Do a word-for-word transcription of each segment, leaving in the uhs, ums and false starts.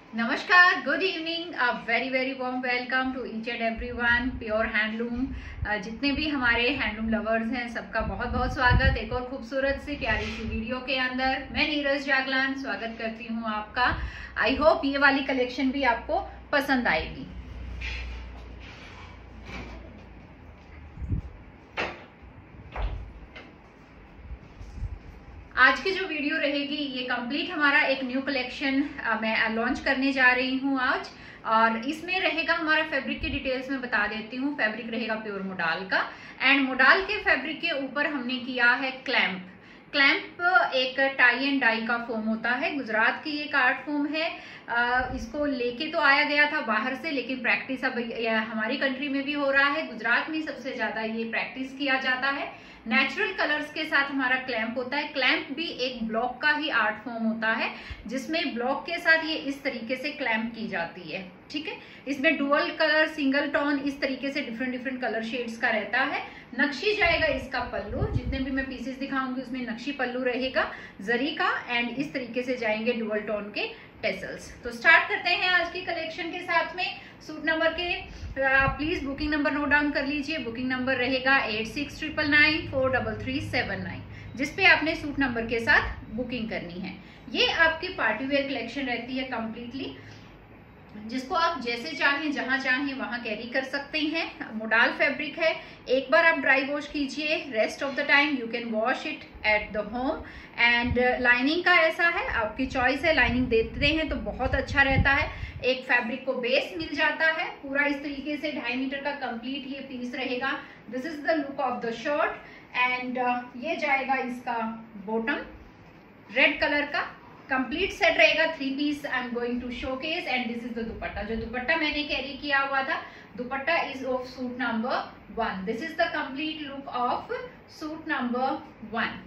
नमस्कार, good evening, a very very warm welcome to each and everyone. Pure handloom, जितने भी हमारे handloom lovers हैं सबका बहुत बहुत स्वागत एक और खूबसूरत सी प्यारी सी वीडियो के अंदर। मैं नीरज जागलान स्वागत करती हूँ आपका। आई होप ये वाली कलेक्शन भी आपको पसंद आएगी। आज की जो वीडियो रहेगी ये कंप्लीट हमारा एक न्यू कलेक्शन मैं लॉन्च करने जा रही हूँ आज, और इसमें रहेगा हमारा फैब्रिक की डिटेल्स में बता देती हूँ। फैब्रिक रहेगा प्योर मोडाल का, एंड मोडाल के फैब्रिक के ऊपर हमने किया है क्लैंप। क्लैंप एक टाई एंड डाई का फोम होता है, गुजरात की एक आर्ट फॉर्म है। आ, इसको लेके तो आया गया था बाहर से, लेकिन प्रैक्टिस अब हमारी कंट्री में भी हो रहा है। गुजरात में सबसे ज्यादा ये प्रैक्टिस किया जाता है। नेचुरल कलर्स के साथ हमारा क्लैंप होता है। क्लैंप भी एक ब्लॉक का ही आर्ट फॉर्म होता है, जिसमें ब्लॉक के साथ ये इस तरीके से क्लैंप की जाती है। ठीक है, इसमें डुअल कलर, सिंगल टोन, इस तरीके से डिफरेंट डिफरेंट कलर शेड्स का रहता है। नक्शी जाएगा इसका पल्लू, जितने भी मैं पीसेस दिखाऊंगी उसमें नक्शी पल्लू रहेगा जरी का, एंड इस तरीके से जाएंगे डुअल टोन के टेसल्स। तो स्टार्ट करते हैं आज की कलेक्शन के साथ में। सूट नंबर के please booking number note down कर लीजिए। बुकिंग नंबर रहेगा eight six triple nine four double three seven nine, जिसपे आपने सूट नंबर के साथ बुकिंग करनी है। ये आपकी पार्टी वेयर कलेक्शन रहती है कंप्लीटली, जिसको आप जैसे चाहें जहां चाहें वहां कैरी कर सकते हैं। मोडाल फैब्रिक है, एक बार आप ड्राई वॉश कीजिए, rest of the time you can wash it at the home. And lining का ऐसा है, आपकी चॉइस है, लाइनिंग देते हैं तो बहुत अच्छा रहता है। एक फैब्रिक को बेस मिल जाता है पूरा इस तरीके से। ढाई मीटर का कंप्लीट ये पीस रहेगा। This is the look of the shirt, and ये जाएगा इसका बॉटम रेड कलर का कंप्लीट सेट रहेगा। Three piece I am going to showcase, and this is the dupatta. जो दुपट्टा मैंने कैरी किया हुआ था, dupatta is of suit number one. This is the complete look of suit number one.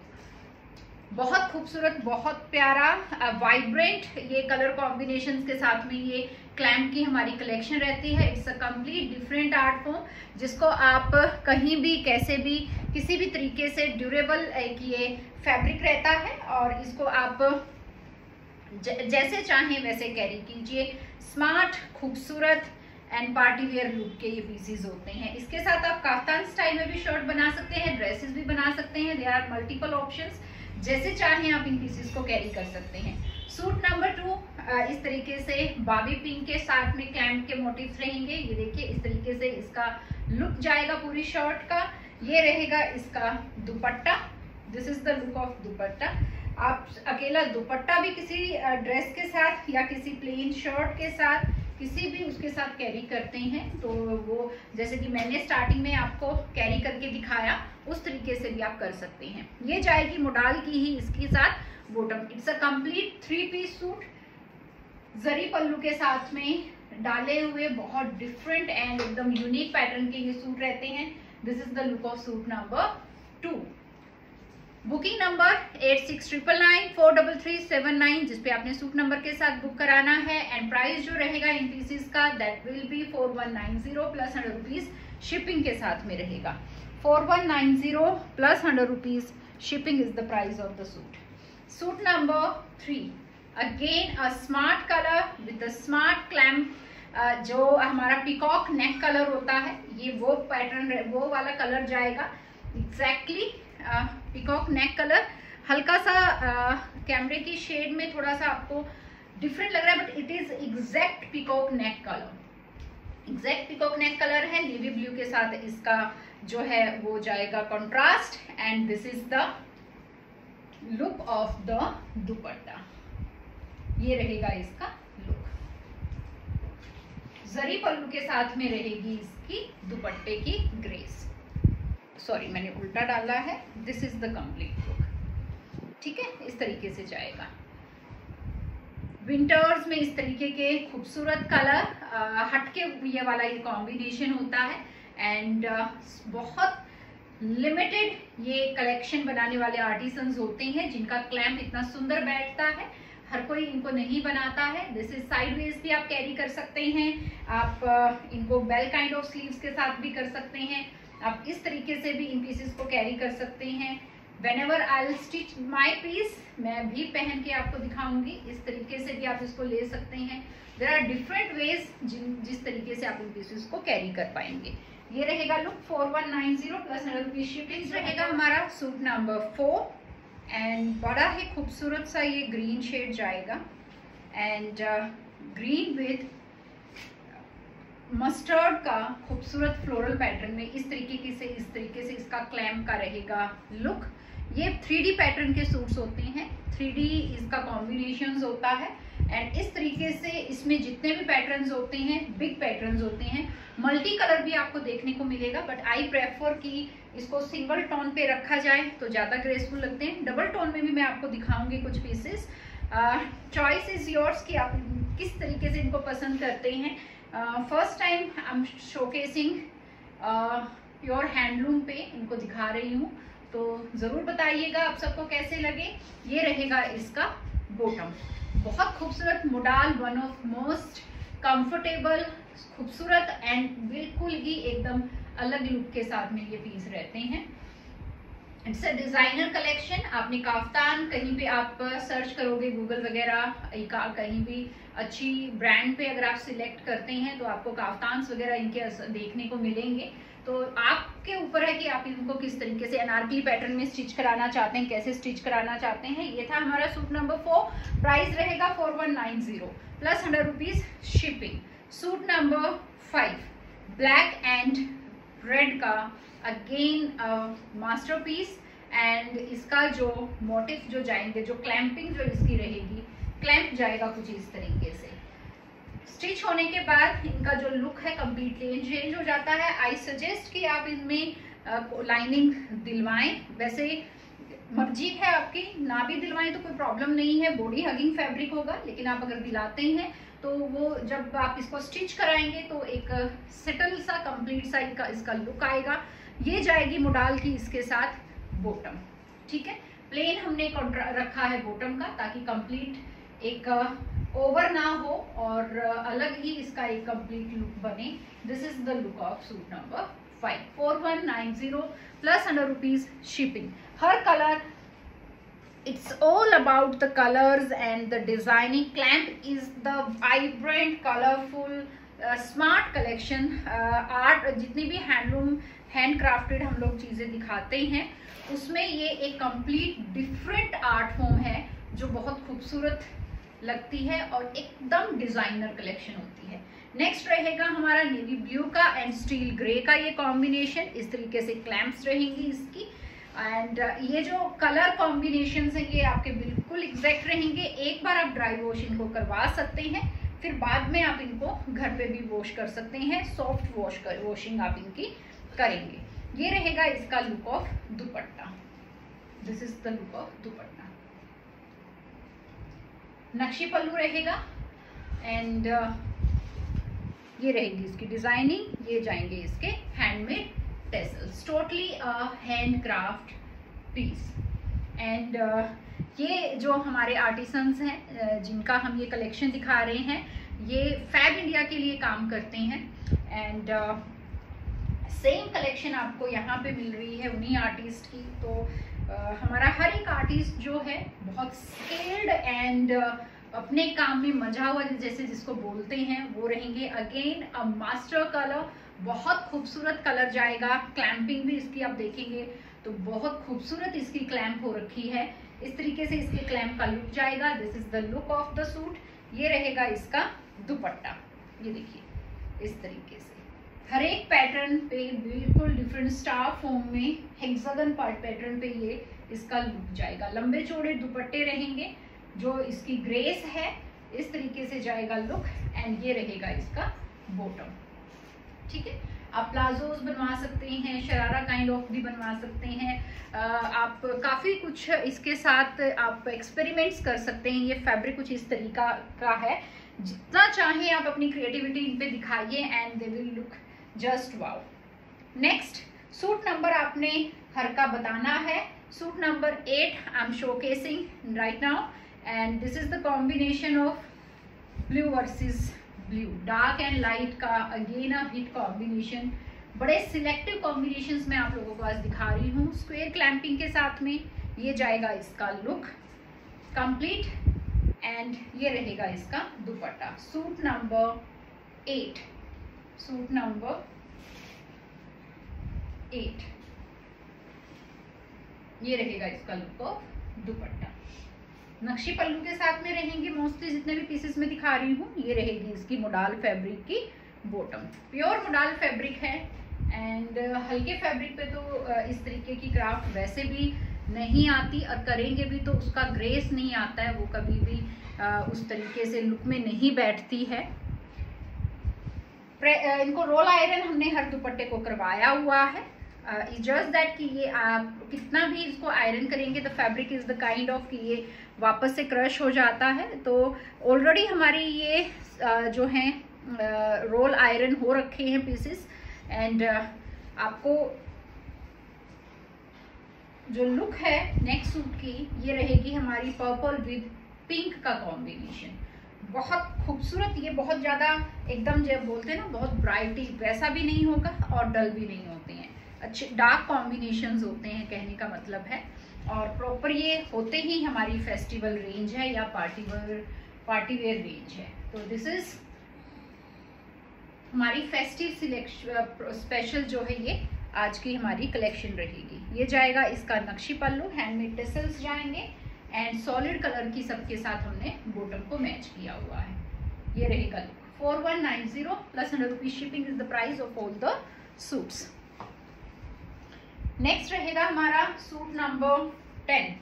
बहुत खूबसूरत, बहुत प्यारा, वाइब्रेंट ये कलर कॉम्बिनेशंस के साथ में ये क्लैंप की हमारी कलेक्शन रहती है। It's a complete different art form, जिसको आप कहीं भी कैसे भी किसी भी तरीके से ड्यूरेबल एक ये फैब्रिक रहता है, और इसको आप जैसे चाहें वैसे कैरी कीजिए। स्मार्ट, खूबसूरत एंड पार्टी वेयर लुक के ये पीसेस होते हैं। इसके साथ आप काफ्तान स्टाइल में भी शर्ट बना सकते हैं, ड्रेसेस भी बना सकते हैं। देयर आर मल्टीपल ऑप्शंस, जैसे चाहें आप इन पीसेस को कैरी कर सकते हैं। सूट नंबर टू इस तरीके से बाबी पिंक के साथ में क्लैंप के मोटिव्स रहेंगे। ये देखिए इस तरीके से इसका लुक जाएगा पूरी शर्ट का। ये रहेगा इसका दुपट्टा। This is the look of dupatta. आप अकेला दुपट्टा भी किसी ड्रेस के साथ या किसी प्लेन शर्ट के साथ किसी भी उसके साथ कैरी करते हैं, तो वो जैसे कि मैंने स्टार्टिंग में आपको कैरी करके दिखाया उस तरीके से भी आप कर सकते हैं। ये जाएगी मोडाल की ही इसके साथ bottom. It's a complete three piece suit, zari pallu के साथ में डाले हुए, बहुत डिफरेंट एंड एकदम यूनिक पैटर्न के ये सूट रहते हैं। This is the look of suit number two. Booking number eight six triple nine four double three seven nine, जिसपे आपने सूट नंबर के साथ बुक कराना है। एंड प्राइस जो रहेगा इन पीसेस का that will be four one nine zero plus hundred rupees shipping के साथ में रहेगा। Four one nine zero plus hundred rupees shipping is the price of the suit. Suit number three, again a smart colour with the smart clamp. जो हमारा peacock neck colour होता है, ये वो पैटर्न वो वाला कलर जाएगा एग्जैक्टली पिकॉक नेक कलर। हल्का सा कैमरे की शेड में थोड़ा सा आपको डिफरेंट लग रहा है, but it is exact peacock neck colour. Exact peacock neck colour है। नेवी ब्लू के साथ इसका जो है वो जाएगा contrast, and this is the look of the dupatta. ये रहेगा इसका लुक। जरी पल्लू के साथ में रहेगी इसकी दुपट्टे की ग्रेस। सॉरी मैंने उल्टा डाला है। This is the complete look. ठीक है, इस तरीके से जाएगा। विंटर्स में इस तरीके के खूबसूरत कलर, हटके ये वाला ये कॉम्बिनेशन होता है, एंड uh, बहुत लिमिटेड ये कलेक्शन बनाने वाले आर्टिसंस होते हैं जिनका क्लैंप इतना सुंदर बैठता है। हर कोई इनको नहीं बनाता है। दिस इज साइड वेज भी आप कैरी कर सकते हैं। आप uh, इनको बेल काइंड ऑफ स्लीव्स के साथ भी कर सकते हैं। आप इस तरीके से भी इन पीसेस को कैरी कर सकते हैं। whenever I'll stitch my piece, मैं भी पहन के आपको दिखाऊंगी। इस तरीके से भी आप इसको ले सकते हैं। There are different ways जिन जिस तरीके से आप इन पीसेस को कैरी कर पाएंगे। ये रहेगा look four one nine zero plus hundred rupees shipping रहेगा हमारा सूट नंबर फोर एंड बड़ा ही खूबसूरत सा ये ग्रीन शेड जाएगा एंड ग्रीन विद मस्टर्ड का खूबसूरत फ्लोरल पैटर्न में इस तरीके से इस तरीके से इसका क्लैम का रहेगा लुक। ये थ्री डी पैटर्न के सूट्स होते हैं, थ्री डी इसका कॉम्बिनेशंस होता है एंड इस तरीके से इसमें जितने भी पैटर्न्स होते हैं बिग पैटर्न्स होते हैं। मल्टी कलर भी आपको देखने को मिलेगा बट आई प्रेफर कि इसको सिंगल टोन पे रखा जाए तो ज़्यादा ग्रेसफुल लगते हैं। डबल टोन में भी मैं आपको दिखाऊंगी कुछ पीसेस। चॉइस इज योर्स कि आप किस तरीके से इनको पसंद करते हैं। First time I am showcasing pure handloom पे इनको दिखा रही हूँ, तो ज़रूर बताइएगा आप सबको कैसे लगे। ये रहेगा इसका बॉटम, बहुत खूबसूरत modal, one of most comfortable, खूबसूरत एंड बिल्कुल ही एकदम अलग लुक के साथ में ये पीस रहते हैं। It's a designer collection. आपने काफ्तान कहीं पे आप सर्च करोगे गूगल वगैरह, कहीं भी अच्छी ब्रांड पे अगर आप सिलेक्ट करते हैं तो आपको काफ्तान्स वगैरह इनके देखने को मिलेंगे। तो आपके ऊपर है कि आप इनको किस तरीके से अनारकली पैटर्न में स्टिच कराना चाहते हैं, कैसे स्टिच कराना चाहते हैं। ये था हमारा सूट नंबर फोर, प्राइस रहेगा four one nine zero plus hundred rupees shipping. Suit number five, black and red का अगेन मास्टरपीस एंड इसका जो मोटिव जो जाएंगे, जो क्लैंपिंग जो इसकी रहेगी, क्लैंप जाएगा कुछ इस तरीके से। स्टिच होने के बाद इनका जो लुक है कम्प्लीटली चेंज हो जाता है। आई सजेस्ट कि आप इनमें लाइनिंग दिलवाएं, वैसे मर्जी है आपकी, ना भी दिलवाएं तो कोई प्रॉब्लम नहीं है, बॉडी हगिंग फैब्रिक होगा, लेकिन आप अगर दिलाते हैं तो वो जब आप इसको स्टिच कराएंगे तो एक सेटल सा कंप्लीट सा इसका इसका लुक आएगा। ये जाएगी मोडाल की इसके साथ बॉटम, ठीक है। प्लेन हमने रखा है बॉटम का ताकि कंप्लीट एक ओवर ना हो और अलग ही इसका एक कंप्लीट लुक बने। This is the look of suit number five, four one nine zero plus hundred rupees shipping. हर colour, it's all about the colors and the designing. Clamp is the vibrant, colorful, uh, smart collection. Art uh, जितनी भी handloom hand crafted हम लोग चीजें दिखाते हैं उसमें ये एक कंप्लीट डिफरेंट आर्ट फॉर्म है जो बहुत खूबसूरत लगती है और एकदम डिजाइनर कलेक्शन होती है। नेक्स्ट रहेगा हमारा नेवी ब्लू का एंड स्टील ग्रे का ये कॉम्बिनेशन, इस तरीके से क्लैंप्स रहेंगी इसकी एंड uh, ये जो कलर कॉम्बिनेशन हैं ये आपके बिल्कुल एग्जैक्ट रहेंगे। एक बार आप ड्राई वॉश इनको करवा सकते हैं, फिर बाद में आप इनको घर पे भी वॉश कर सकते हैं, सॉफ्ट वॉश कर वॉशिंग आप इनकी करेंगे। ये रहेगा इसका look of dupatta, this is the look of dupatta. नक्शी पल्लू रहेगा एंड uh, ये रहेगी इसकी डिजाइनिंग, ये जाएंगे इसके handmade tassels, totally handcraft piece. And ये जो हमारे आर्टिसंस हैं uh, जिनका हम ये कलेक्शन दिखा रहे हैं, ये फैब इंडिया के लिए काम करते हैं एंड सेम कलेक्शन आपको यहाँ पे मिल रही है उन्हीं आर्टिस्ट की। तो uh, हमारा हर एक आर्टिस्ट जो है बहुत स्किल्ड एंड uh, अपने काम में मजा हुआ जैसे जिसको बोलते हैं वो रहेंगे। अगेन अ मास्टर कलर, बहुत खूबसूरत कलर जाएगा। क्लैंपिंग भी इसकी आप देखेंगे तो बहुत खूबसूरत इसकी क्लैंप हो रखी है, इस तरीके से इसके क्लैंप का लुक जाएगा। This is the look of the suit. ये रहेगा इसका दुपट्टा, ये देखिए इस तरीके से हर एक पैटर्न पे बिल्कुल डिफरेंट स्टार फॉर्म में हेक्सागन पार्ट पैटर्न पे ये इसका लुक जाएगा। लंबे चौड़े दुपट्टे रहेंगे, जो इसकी ग्रेस है इस तरीके से जाएगा लुक एंड ये रहेगा इसका बॉटम, ठीक है। आप प्लाजोज बनवा सकते हैं, शरारा काइंड ऑफ भी बनवा सकते हैं, आप काफ़ी कुछ इसके साथ आप एक्सपेरिमेंट्स कर सकते हैं। ये फैब्रिक कुछ इस तरीका का है, जितना चाहे आप अपनी क्रिएटिविटी इन पे दिखाइए and they will look just wow. Next suit number आपने हर का बताना है, suit number eight I am showcasing right now and this is the combination of blue versus blue, dark and light का अगेन अ हिट कॉम्बिनेशन, बड़े selective combinations में आप लोगों को आज दिखा रही हूँ। स्क्वायर क्लैंपिंग के साथ में ये जाएगा इसका लुक कंप्लीट एंड ये रहेगा इसका दुपट्टा। Suit number eight, suit number eight, ये रहेगा इसका लुक ऑफ दुपट्टा। नक्शी पल्लू के साथ में रहेंगे मोस्टली जितने भी पीसेस में दिखा रही हूँ। ये रहेगी इसकी मोडाल फैब्रिक की बॉटम, प्योर मोडाल फैब्रिक है एंड हल्के फैब्रिक पे तो इस तरीके की क्राफ्ट वैसे भी नहीं आती और करेंगे भी तो उसका ग्रेस नहीं आता है, वो कभी भी उस तरीके से लुक में नहीं बैठती है। इनको रोल आयरन हमने हर दुपट्टे को करवाया हुआ है। जस्ट uh, दैट कि ये आप कितना भी इसको आयरन करेंगे the fabric is the kind of कि ये वापस से क्रश हो जाता है। तो ऑलरेडी हमारे ये uh, जो हैं रोल आयरन हो रखे हैं पीसेस एंड uh, आपको जो लुक है नेक्स्ट सूट की ये रहेगी हमारी पर्पल विद पिंक का कॉम्बिनेशन। बहुत खूबसूरत, ये बहुत ज़्यादा एकदम जब बोलते हैं ना बहुत ब्राइटी वैसा भी नहीं होगा और डल भी नहीं होते हैं, अच्छे डार्क कॉम्बिनेशंस होते हैं कहने का मतलब है। और प्रॉपर ये होते ही हमारी फेस्टिवल रेंज है या party wear party wear range है। तो दिस इज हमारी फेस्टिव सिलेक्शन स्पेशल जो है ये आज की हमारी कलेक्शन रहेगी। ये जाएगा इसका नक्शी पल्लू, हैंडमेड टेसल्स जाएंगे एंड सॉलिड कलर की सबके साथ हमने बॉटम को मैच किया हुआ है। ये रहेगा look. Four one nine zero plus hundred rupees shipping is the price of all the suits. Next रहेगा हमारा suit number ten,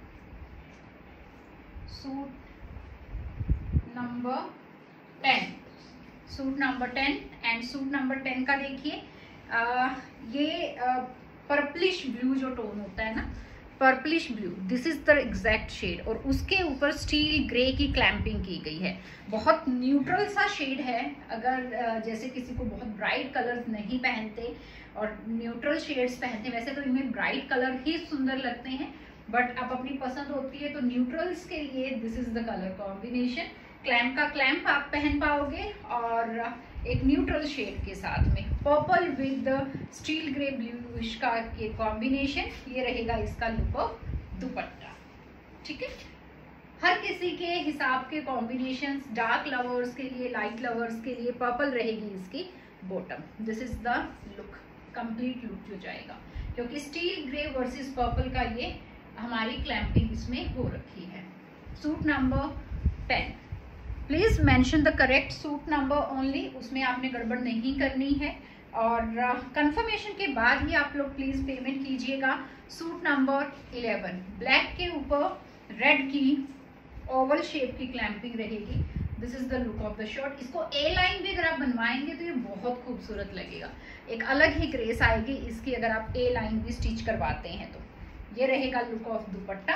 suit number ten, suit number ten and suit number ten का देखिए ये पर्पलिश ब्लू जो tone होता है ना, purplish blue, this is the exact shade और उसके ऊपर स्टील ग्रे की क्लैंपिंग की गई है। बहुत न्यूट्रल सा शेड है। अगर जैसे किसी को बहुत ब्राइट कलर्स नहीं पहनते और न्यूट्रल शेड्स पहनते हैं, वैसे तो इनमें ब्राइट कलर ही सुंदर लगते हैं बट अब अपनी पसंद होती है तो न्यूट्रल्स के लिए this is the colour combination. Clamp का क्लैम्प आप पहन पाओगे और एक न्यूट्रल शेड के साथ में purple with steel grey bluish का ये कॉम्बिनेशन। ये रहेगा इसका लुक ऑफ दुपट्टा। ठीक है, हर किसी के हिसाब के कॉम्बिनेशंस, डार्क लवर्स के लिए, लाइट लवर्स के लिए पर्पल रहेगी इसकी bottom. This is the look, complete look जो जाएगा क्योंकि स्टील ग्रे वर्सेस पर्पल का ये हमारी क्लैंपिंग इसमें हो रखी है। Suit number ten, please mention the correct suit number only, उसमें आपने गड़बड़ नहीं करनी है और कंफर्मेशन uh, के बाद ही आप लोग प्लीज पेमेंट कीजिएगा। सूट नंबर इलेवन, ब्लैक के ऊपर रेड की ओवल शेप की क्लैंपिंग रहेगी। This is the look of the shirt. इसको ए लाइन भी अगर आप बनवाएंगे तो ये बहुत खूबसूरत लगेगा, एक अलग ही ग्रेस आएगी इसकी अगर आप ए लाइन भी स्टिच करवाते हैं तो। ये रहेगा लुक ऑफ दुपट्टा।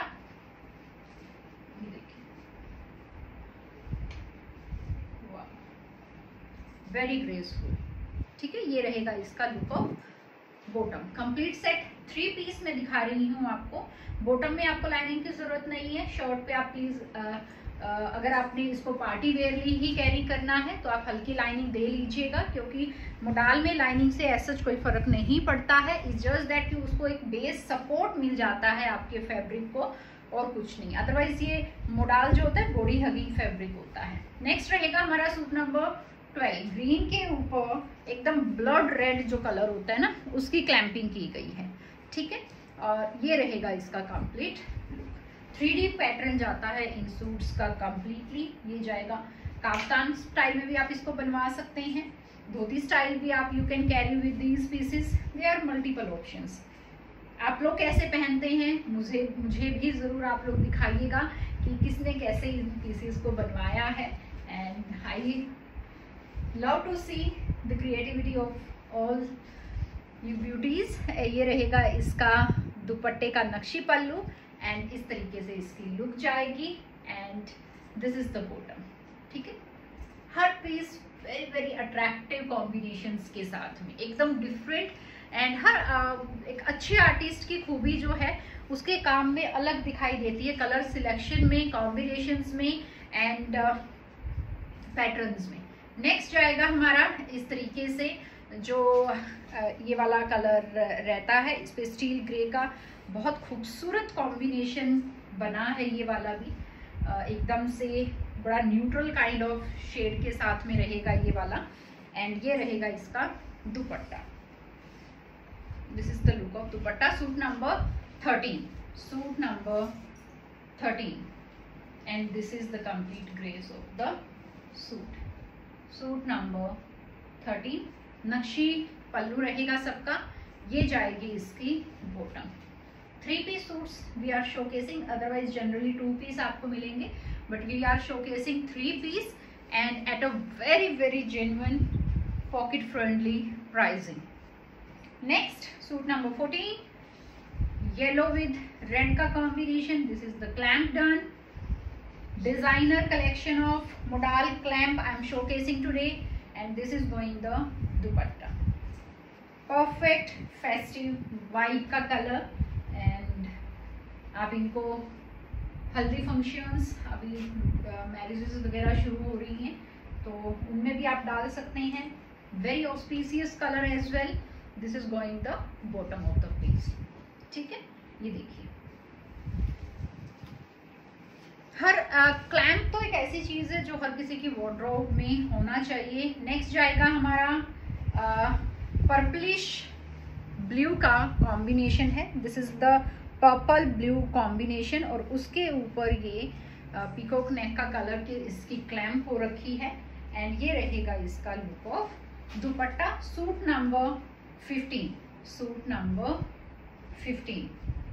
Very graceful. ठीक है, ये रहेगा इसका look of bottom. Complete set three piece में दिखा रही हूँ आपको। बॉटम में आपको लाइनिंग की जरूरत नहीं है। शर्ट पे आप प्लीज अगर आपने इसको पार्टी वेयरली ही कैरी करना है तो आप हल्की लाइनिंग दे लीजिएगा क्योंकि मोडाल में लाइनिंग से ऐसा कोई फर्क नहीं पड़ता है। इट्स जस्ट दैट कि उसको एक बेस सपोर्ट मिल जाता है आपके फैब्रिक को और कुछ नहीं। अदरवाइज ये मोडाल जो होता है बॉडी हगी फैब्रिक होता है। नेक्स्ट रहेगा हमारा सूट नंबर ट्वेल्व, ग्रीन के ऊपर एकदम ब्लड रेड जो कलर होता है ना उसकी क्लैंपिंग की गई है। ठीक है, और ये रहेगा इसका complete look. Three D pattern जाता है इन सूट्स का कंप्लीटली। ये जाएगा काफ्तान स्टाइल में भी आप इसको बनवा सकते हैं, धोती स्टाइल भी आप you can carry with these pieces. There are multiple options. आप लोग कैसे पहनते हैं मुझे मुझे भी ज़रूर आप लोग दिखाइएगा कि किसने कैसे इन पीसेस को बनवाया है and I love to see the creativity of all you beauties. ये रहेगा इसका दुपट्टे का नक्शी पल्लू एंड इस तरीके से इसकी लुक जाएगी and this is the bottom. ठीक है, हर piece very very attractive combinations के साथ में एकदम डिफरेंट एंड हर uh, एक अच्छे आर्टिस्ट की खूबी जो है उसके काम में अलग दिखाई देती है, कलर सिलेक्शन में, कॉम्बिनेशंस में एंड पैटर्न्स में। नेक्स्ट जाएगा हमारा इस तरीके से जो ये वाला कलर रहता है, इस पे स्टील ग्रे का बहुत खूबसूरत कॉम्बिनेशन बना है। ये वाला भी एकदम से बड़ा न्यूट्रल काइंड ऑफ शेड के साथ में रहेगा ये वाला। एंड ये रहेगा इसका दुपट्टा। This is the look of दुपट्टा। Suit number thirteen, suit number thirteen, and this is the complete grace of the suit. Suit number thirteen, नक्शी पल्लू रहेगा सबका। ये जाएगी इसकी bottom. Three piece suits we are showcasing, otherwise generally two piece आपको मिलेंगे, but we are showcasing three piece and at a very very genuine pocket friendly pricing. Next suit number fourteen, yellow with red का combination. This is the clamp done designer collection of modal clamp I am showcasing today, and this is going the dupatta. Perfect festive white का color, and आप इनको हल्दी functions, अभी marriages वगैरह शुरू हो रही हैं तो उनमें भी आप डाल सकते हैं। Very auspicious colour as well. This is going the bottom of the piece. ठीक है, ये देखिए। हर क्लैम्प uh, तो एक ऐसी चीज़ है जो हर किसी की वार्डरोब में होना चाहिए। नेक्स्ट जाएगा हमारा पर्पलिश ब्लू का कॉम्बिनेशन है। This is the purple blue combination, और उसके ऊपर ये पीकॉक नेक का कलर की इसकी क्लैम्प हो रखी है। एंड ये रहेगा इसका लुक ऑफ दुपट्टा। Suit number fifteen, suit number fifteen,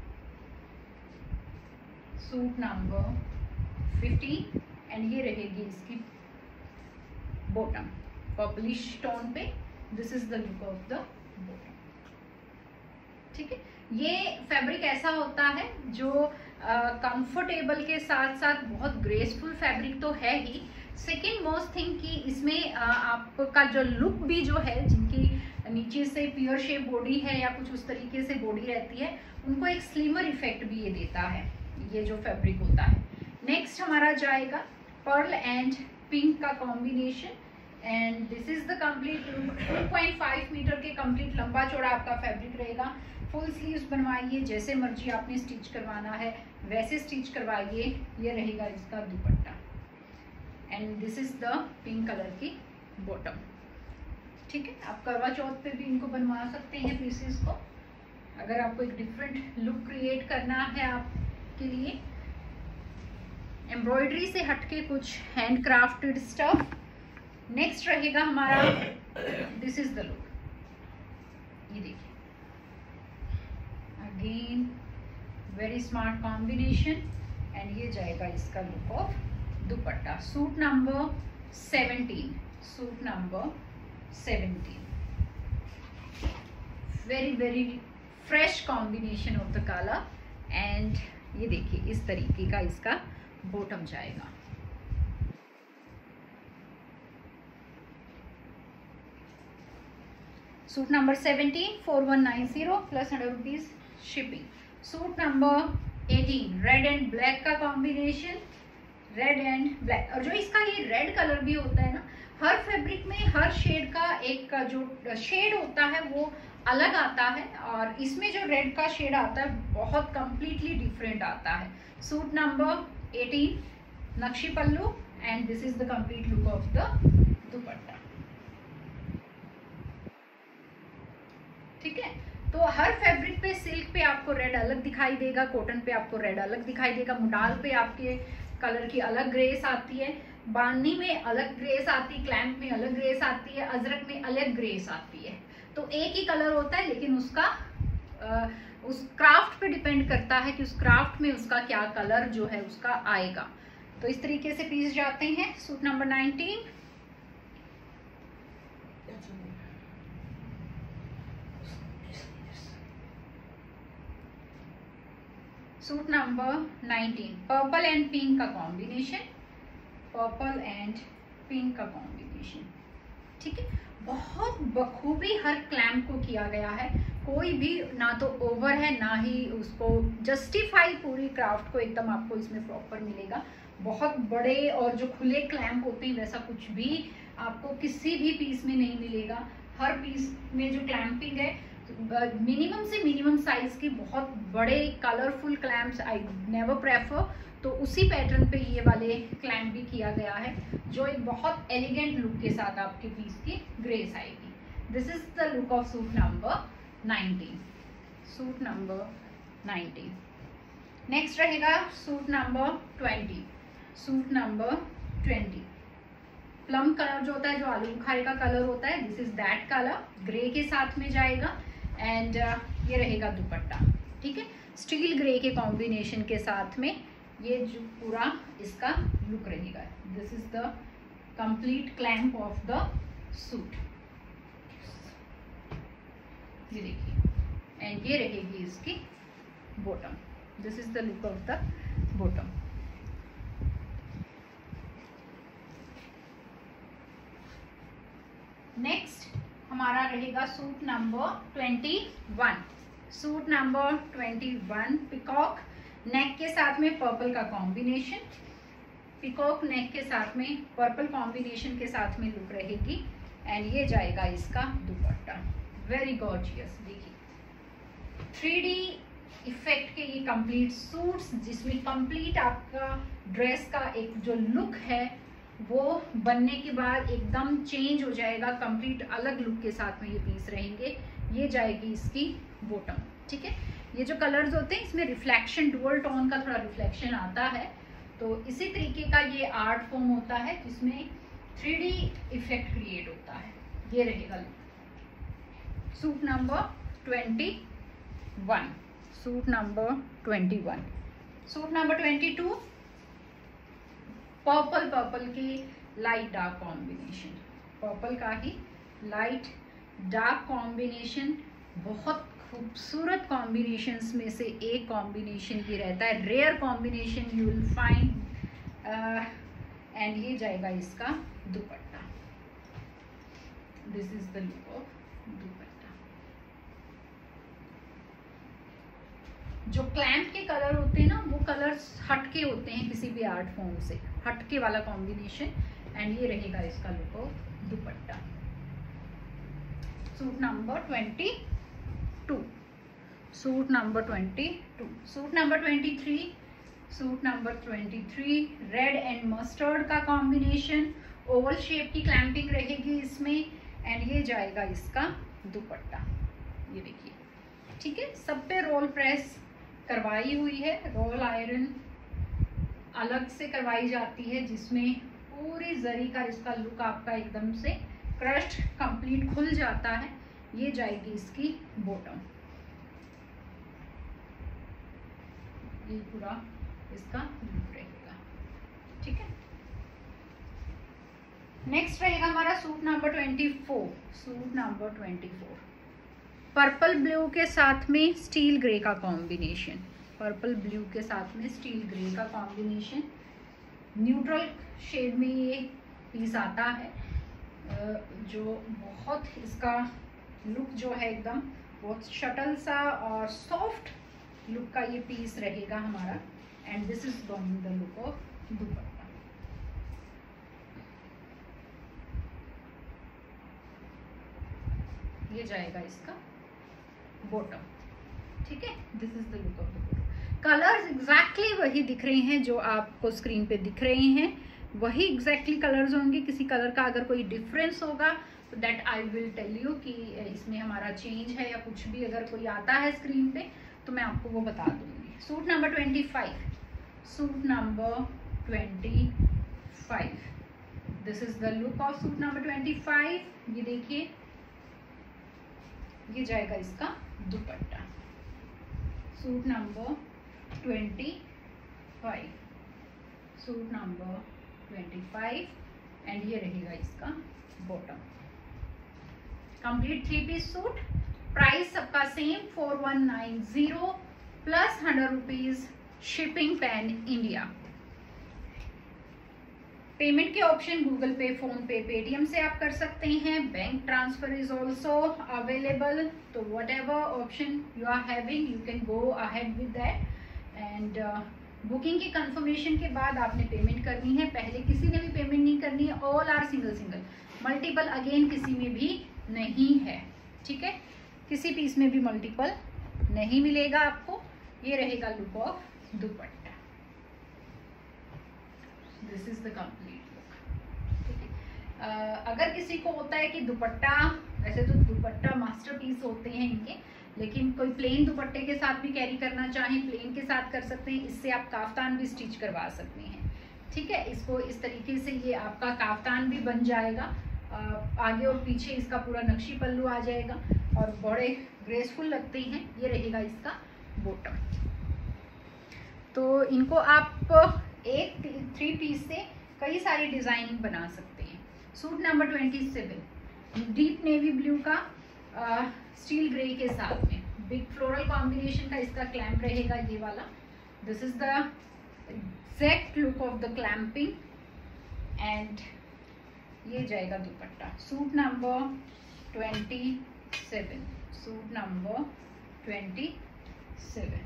suit number fifteen, and ये रहेगी इसकी बॉटम पर्पलिश टोन पे। This is the look of the bottom. ठीक है, ये फैब्रिक ऐसा होता है जो कंफर्टेबल uh, के साथ साथ बहुत ग्रेसफुल फैब्रिक तो है ही। सेकेंड मोस्ट थिंग कि इसमें uh, आपका जो लुक भी जो है, जिनकी नीचे से पियर शेप बॉडी है या कुछ उस तरीके से बॉडी रहती है, उनको एक स्लिमर इफेक्ट भी ये देता है, ये जो फैब्रिक होता है। नेक्स्ट हमारा जाएगा पर्ल एंड पिंक का combination, and this is the complete two point five metre के कंप्लीट लंबा चौड़ा आपका फैब्रिक रहेगा। फुल स्लीव्स बनवाइए, जैसे मर्जी आपने स्टिच करवाना है वैसे स्टिच करवाइए। ये रहेगा इसका दुपट्टा, and this is the pink colour की बॉटम। ठीक है, आप करवा चौथ पे भी इनको बनवा सकते हैं पीसेस को, अगर आपको एक डिफरेंट लुक क्रिएट करना है आपके लिए। एम्ब्रॉयडरी से हटके कुछ हैंड क्राफ्टेड स्टफ। नेक्स्ट रहेगा हमारा, दिस इज द लुक। ये देखिए, again very smart combination, and ये जाएगा इसका लुक ऑफ दुपट्टा। Suit number seventeen, suit number seventeen, very very fresh combination of the colour. And ये देखिए इस तरीके का इसका बॉटम जाएगा। Suit number seventeen, four one nine zero plus hundred rupees shipping. Suit number eighteen, red and black का combination, red and black. और जो इसका ये रेड कलर भी होता है ना, हर फैब्रिक में हर शेड का एक जो शेड होता है वो अलग आता है, और इसमें जो रेड का शेड आता है बहुत कंप्लीटली डिफरेंट आता है। सूट नंबर एटीन, नक्शी पल्लू, and this is the complete look of the दुपट्टा। ठीक है, तो हर फैब्रिक पे, सिल्क पे आपको रेड अलग दिखाई देगा, कॉटन पे आपको रेड अलग दिखाई देगा, मुडाल पे आपके कलर की अलग ग्रेस आती है, बांधनी में अलग ग्रेस आती है, क्लैम्प में अलग ग्रेस आती है, अजरक में अलग ग्रेस आती है। तो एक ही कलर होता है, लेकिन उसका आ, उस क्राफ्ट पे डिपेंड करता है कि उस क्राफ्ट में उसका क्या कलर जो है उसका आएगा। तो इस तरीके से पीस जाते हैं। Suit number nineteen, suit number nineteen, purple and pink का कॉम्बिनेशन, पर्पल एंड पिंक का कॉम्बिनेशन। ठीक है, बहुत बखूबी हर क्लैम्प को किया गया है, कोई भी ना तो ओवर है ना ही उसको जस्टिफाई, पूरी क्राफ्ट को एकदम आपको इसमें प्रॉपर मिलेगा। बहुत बड़े और जो खुले क्लैम्प होते हैं वैसा कुछ भी आपको किसी भी पीस में नहीं मिलेगा। हर पीस में जो क्लैंपिंग है मिनिमम से मिनिमम साइज की, बहुत बड़े colourful clamps I never prefer, तो उसी पैटर्न पे ये वाले क्लैम्प भी किया गया है जो एक बहुत एलिगेंट लुक के साथ आपके पीस की ग्रेस आएगी। This is the look of suit number nineteen. Suit number nineteen. Next रहेगा suit number twenty. Suit number twenty plum colour जो होता है, जो आलू बुखारे का कलर होता है, this is that colour, grey के साथ में जाएगा एंड uh, ये रहेगा दुपट्टा। ठीक है, स्टील ग्रे के कॉम्बिनेशन के साथ में ये जो पूरा इसका लुक रहेगा। This is the complete clamp of the suit, ये देखिए, एंड ये रहेगी इसकी bottom. This is the look of the bottom. Next हमारा रहेगा suit number twenty one. Suit number twenty one, peacock neck के साथ में पर्पल का कॉम्बिनेशन, पिकॉक नेक के साथ में पर्पल कॉम्बिनेशन के साथ में लुक रहेगी एंड ये जाएगा इसका दुपट्टा। वेरी गॉर्जियस, देखिए थ्री डी इफेक्ट के ये कंप्लीट सूट्स, जिसमें कंप्लीट आपका ड्रेस का एक जो लुक है वो बनने के बाद एकदम चेंज हो जाएगा, कंप्लीट अलग लुक के साथ में ये पीस रहेंगे। ये जाएगी इसकी बॉटम। ठीक है, ये जो कलर्स होते हैं इसमें रिफ्लेक्शन, डुअल टोन का थोड़ा रिफ्लेक्शन आता है, तो इसी तरीके का ये आर्ट फॉर्म होता है जिसमें थ्री डी इफेक्ट क्रिएट होता है। ये रहेगा look. Suit number twenty one. Suit number twenty one. Suit number twenty two, purple purple की लाइट डार्क कॉम्बिनेशन, पर्पल का ही लाइट डार्क कॉम्बिनेशन, बहुत खूबसूरत कॉम्बिनेशंस में से एक कॉम्बिनेशन ये रहता है, rare combination you will find, and ये जाएगा इसका दुपट्टा। This is the look of दुपट्टा। जो क्लैम्प के कलर होते हैं ना, वो कलर्स हटके होते हैं किसी भी आर्ट फॉर्म से, हटके वाला कॉम्बिनेशन, एंड ये रहेगा इसका लुक ऑफ दुपट्टा। Suit number twenty two. Suit number twenty two. Suit number twenty three. Suit number twenty three, red and mustard का कॉम्बिनेशन, ओवल शेप की क्लैम्पिंग रहेगी इसमें एंड ये जाएगा इसका दुपट्टा। ये देखिए, ठीक है, सब पे रोल प्रेस करवाई हुई है, रोल आयरन अलग से करवाई जाती है, जिसमें पूरी जरी का इसका लुक आपका एकदम से क्रश्ड कंप्लीट खुल जाता है। ये जाएगी इसकी बॉटम। ये पूरा इसका लुक रहेगा। ठीक है, नेक्स्ट रहेगा हमारा suit number twenty four. Suit number twenty four, purple blue के साथ में स्टील ग्रे का कॉम्बिनेशन, पर्पल ब्लू के साथ में स्टील ग्रे का कॉम्बिनेशन, न्यूट्रल शेड में ये पीस आता है, जो बहुत इसका लुक जो है एकदम बहुत शटल सा और सॉफ्ट लुक का ये पीस रहेगा हमारा, and this is going the look of दुपट्टा। ये जाएगा इसका बॉटम। ठीक है, this is the look of the bottom. Colours exactly वही दिख रहे हैं जो आपको स्क्रीन पे दिख रहे हैं, वही एग्जैक्टली कलर्स होंगे। किसी कलर का अगर कोई डिफरेंस होगा तो that I will tell you कि इसमें हमारा चेंज है या कुछ भी अगर कोई आता है स्क्रीन पे तो मैं आपको वो बता दूंगी। Suit number twenty five. Suit number twenty five, this is the look of suit number twenty five. ये देखिए, ये जाएगा इसका दुपट्टा। Suit number twenty five. Suit number twenty five and ये रहेगा इसका bottom. Complete three piece suit. Price सबका same four one nine zero plus hundred rupees shipping pan India. Payment के option Google Pay, PhonePe, Paytm से आप कर सकते हैं। Bank transfer is also available, तो whatever option you are having you can go ahead with that. And booking की confirmation के बाद आपने पेमेंट करनी है, पहले किसी ने भी पेमेंट नहीं करनी है। All are single single, multiple again किसी में भी नहीं है, ठीक है, किसी पीस में भी मल्टीपल नहीं मिलेगा आपको। ये रहेगा look of dupatta, this is the complete look, ठीक है। अगर किसी को होता है कि दुपट्टा, वैसे तो दुपट्टा मास्टरपीस होते हैं इनके, लेकिन कोई प्लेन दुपट्टे के साथ भी कैरी करना चाहें, प्लेन के साथ कर सकते हैं। इससे आप काफ्तान भी स्टिच करवा सकते हैं, ठीक है। इसको इस तरीके से ये आपका काफ्तान भी बन जाएगा, आगे और पीछे इसका पूरा नक्शी पल्लू आ जाएगा और बड़े ग्रेसफुल लगते हैं। ये रहेगा इसका बॉटम। तो इनको आप एक थ्री पीस से कई सारी डिजाइनिंग बना सकते हैं। Suit number twenty seven, deep navy blue का आ, स्टील ग्रे के साथ में बिग फ्लोरल कॉम्बिनेशन का इसका क्लैम्प रहेगा, ये वाला। This is the exact look of the clamping and ये जाएगा दुपट्टा। Suit number twenty seven, suit number twenty seven,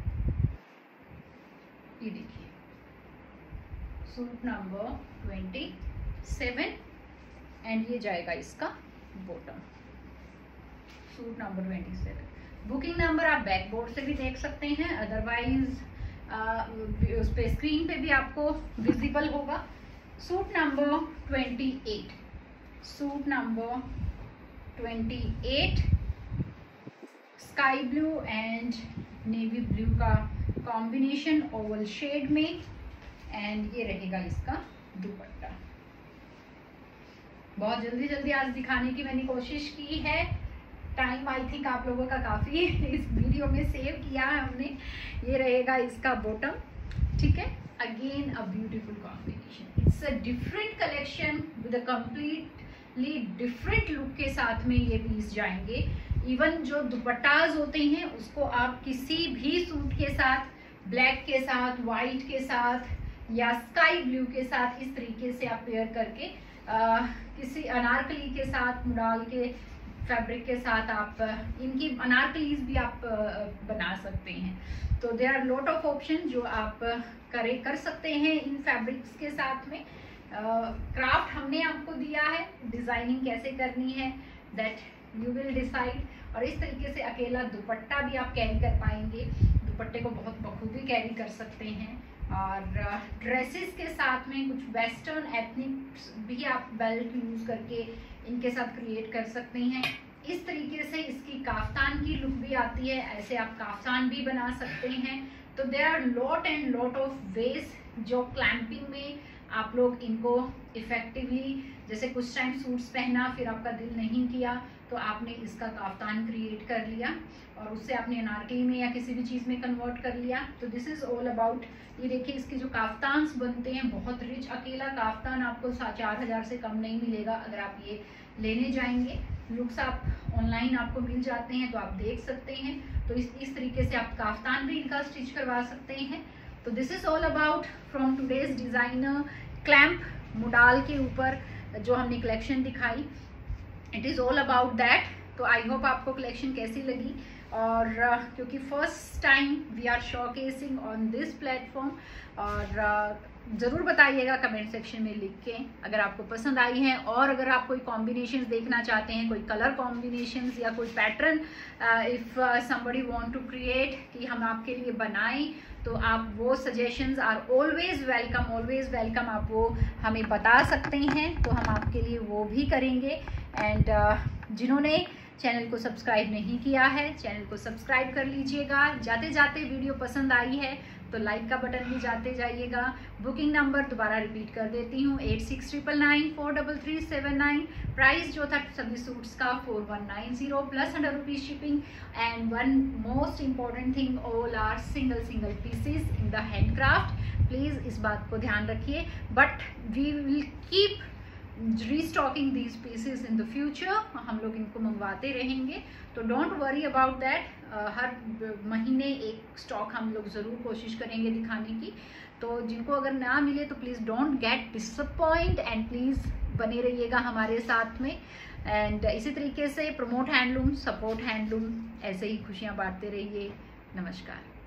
ये देखिए suit number twenty seven and ये जाएगा इसका bottom, suit number twenty seven. Booking number आप बैकबोर्ड से भी देख सकते हैं, अदरवाइज उस पे स्क्रीन पे भी आपको विजिबल होगा। Suit number twenty eight, suit number twenty eight, sky blue and navy blue का कॉम्बिनेशन ओवल शेड में एंड ये रहेगा इसका दुपट्टा। बहुत जल्दी जल्दी आज दिखाने की मैंने कोशिश की है, टाइम आई थिंक आप लोगों का काफ़ी इस वीडियो में सेव किया है हमने। ये रहेगा इसका बॉटम, ठीक है। Again a beautiful combination, it's a different collection with a completely different look के साथ में ये पीस जाएंगे। इवन जो दुपट्टाज होते हैं उसको आप किसी भी सूट के साथ, ब्लैक के साथ, वाइट के साथ या स्काई ब्लू के साथ इस तरीके से आप पेयर करके आ, किसी अनारकली के साथ, मुडाल के फैब्रिक के साथ आप इनकी अनारकलीज भी आप बना सकते हैं। तो there are lot of option जो आप करे कर सकते हैं इन फैब्रिक्स के साथ में। क्राफ्ट uh, हमने आपको दिया है, डिजाइनिंग कैसे करनी है दैट यू विल डिसाइड। और इस तरीके से अकेला दुपट्टा भी आप कैरी कर पाएंगे, दुपट्टे को बहुत बखूबी कैरी कर सकते हैं। और ड्रेसेस के साथ में कुछ वेस्टर्न एथनिक्स भी आप बेल्ट यूज करके इनके साथ क्रिएट कर सकते हैं। इस तरीके से इसकी काफ्तान की लुक भी आती है, ऐसे आप काफ्तान भी बना सकते हैं। तो there are lot and lot of wedge जो क्लैंपिंग में आप लोग इनको इफेक्टिवली, जैसे कुछ टाइम सूट्स पहना फिर आपका दिल नहीं किया तो आपने इसका काफ्तान क्रिएट कर लिया और उससे आपने अनारकली में या किसी भी चीज़ में कन्वर्ट कर लिया। तो दिस इज़ ऑल अबाउट। ये देखिए इसके जो काफ्तान्स बनते हैं बहुत रिच, अकेला काफ्तान आपको चार हज़ार से कम नहीं मिलेगा अगर आप ये लेने जाएंगे। लुक्स आप ऑनलाइन आपको मिल जाते हैं तो आप देख सकते हैं। तो इस इस तरीके से आप काफ्तान भी इनका स्टिच करवा सकते हैं। तो this is all about from today's designer clamp मुडाल के ऊपर जो हमने कलेक्शन दिखाई, it is all about that. तो आई होप आपको कलेक्शन कैसी लगी, और uh, क्योंकि first time we are showcasing on this platform, और uh, ज़रूर बताइएगा कमेंट सेक्शन में लिख के अगर आपको पसंद आई है। और अगर आप कोई कॉम्बिनेशंस देखना चाहते हैं, कोई कलर कॉम्बिनेशंस या कोई pattern if somebody want to create कि हम आपके लिए बनाएं, तो आप वो suggestions are always welcome, always welcome. आप वो हमें बता सकते हैं तो हम आपके लिए वो भी करेंगे। एंड uh, जिन्होंने चैनल को सब्सक्राइब नहीं किया है, चैनल को सब्सक्राइब कर लीजिएगा। जाते जाते वीडियो पसंद आई है तो लाइक का बटन भी जाते जाइएगा। बुकिंग नंबर दोबारा रिपीट कर देती हूँ, eight six triple nine four double three seven nine. Price जो था सभी सूट्स का four one nine zero plus hundred rupees shipping. And one most important thing, all are single single pieces in the handcraft. Please इस बात को ध्यान रखिए। But we will keep restocking these pieces in the future, हम लोग इनको मंगवाते रहेंगे। तो डोंट वरी अबाउट दैट, हर महीने एक स्टॉक हम लोग ज़रूर कोशिश करेंगे दिखाने की। तो जिनको अगर ना मिले तो please don't get disappoint and please बने रहिएगा हमारे साथ में। एंड इसी तरीके से प्रमोट हैंडलूम, सपोर्ट हैंडलूम, ऐसे ही खुशियाँ बांटते रहिए। नमस्कार।